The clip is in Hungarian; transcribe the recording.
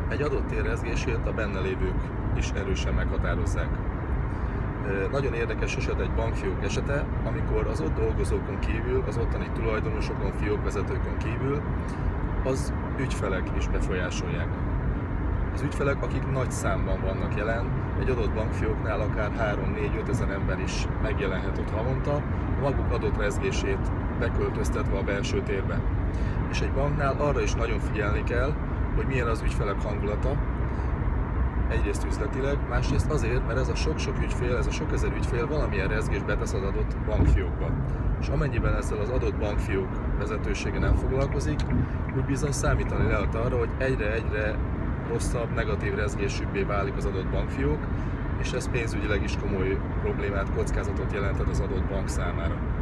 Egy adott tér rezgését a benne lévők is erősen meghatározzák. Nagyon érdekes eset egy bankfiók esete, amikor az ott dolgozókon kívül, az ottani tulajdonosokon, fiókvezetőkön kívül az ügyfelek is befolyásolják. Az ügyfelek, akik nagy számban vannak jelen, egy adott bankfióknál akár 3-4-5 ezer ember is megjelenhet ott havonta, a maguk adott rezgését beköltöztetve a belső térbe. És egy banknál arra is nagyon figyelni kell, hogy milyen az ügyfelek hangulata, egyrészt üzletileg, másrészt azért, mert ez a sok-sok ügyfél, ez a sok ezer ügyfél valamilyen rezgést betesz az adott bankfiókba. És amennyiben ezzel az adott bankfiók vezetősége nem foglalkozik, úgy bizony számítani lehet arra, hogy egyre rosszabb, negatív rezgésűbbé válik az adott bankfiók, és ez pénzügyileg is komoly problémát, kockázatot jelentett az adott bank számára.